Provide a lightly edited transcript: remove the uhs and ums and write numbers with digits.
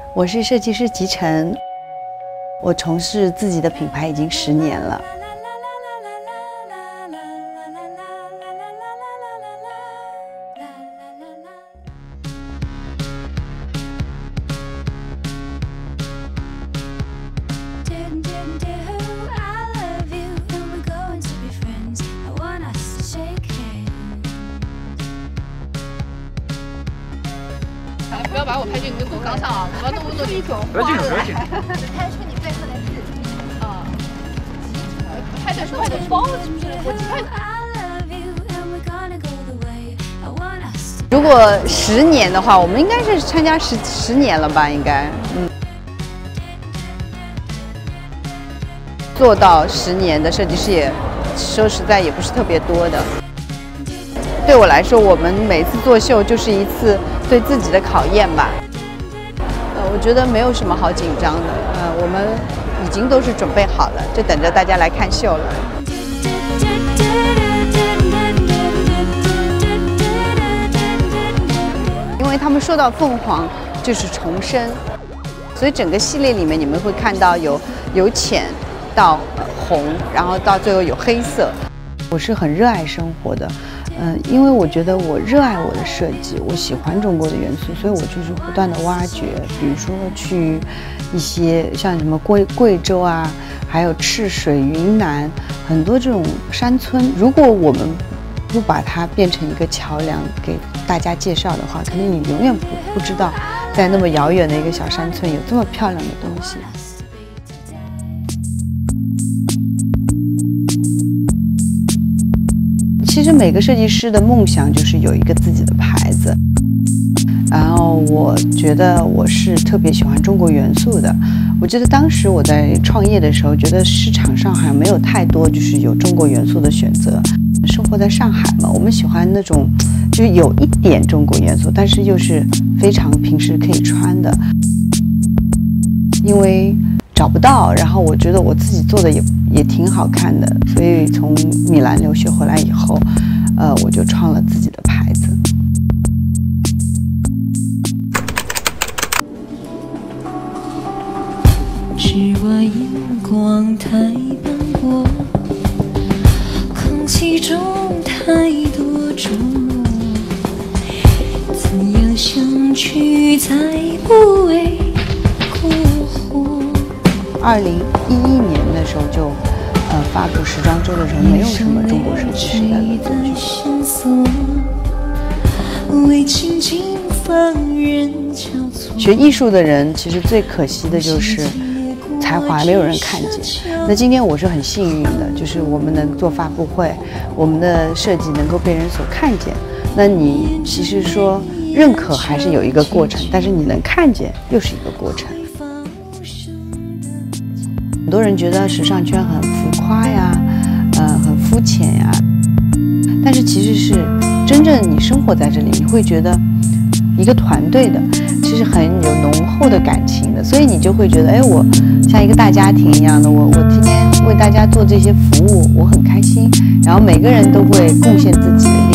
我是设计师集成，我从事自己的品牌已经10年了。 不要把我拍进你的狗缸上啊！我要动不动你不要进，不要进。 只拍出你背后的日啊，拍的是我的包，是不是？我拍。 如果10年的话，我们应该是参加十年了吧？应该，做到10年的设计师也说实在也不是特别多的。对我来说，我们每次做秀就是一次对自己的考验吧。我觉得没有什么好紧张的。我们已经都是准备好了，就等着大家来看秀了。因为他们说到凤凰就是重生，所以整个系列里面你们会看到由浅到红，然后到最后有黑色。我是很热爱生活的。因为我觉得我热爱我的设计，我喜欢中国的元素，所以我就是不断的挖掘，比如说去一些像什么贵州啊，还有赤水、云南，很多这种山村，如果我们不把它变成一个桥梁给大家介绍的话，可能你永远不知道，在那么遥远的一个小山村有这么漂亮的东西。其实每个设计师的梦想就是有一个自己的牌子，然后我觉得我是特别喜欢中国元素的。我记得当时我在创业的时候，觉得市场上好像没有太多就是有中国元素的选择。生活在上海嘛，我们喜欢那种就是有一点中国元素，但是又是非常平时可以穿的。因为找不到，然后我觉得我自己做的也挺好看的，所以从米兰留学回来以后，我就创了自己的牌子。 是我眼光太斑驳，空气中太多琢磨，怎样相聚才不为过火。 2011年的时候就，发布时装周的时候，没有什么中国设计师在做学艺术的人，其实最可惜的就是才华没有人看见。那今天我是很幸运的，就是我们能做发布会，我们的设计能够被人所看见。那你其实说认可还是有一个过程，但是你能看见又是一个过程。很多人觉得时尚圈很浮夸呀，很肤浅呀，但是其实是真正你生活在这里，你会觉得一个团队的其实很有浓厚的感情的，所以你就会觉得，哎，我像一个大家庭一样的，我天天为大家做这些服务，我很开心，然后每个人都会贡献自己的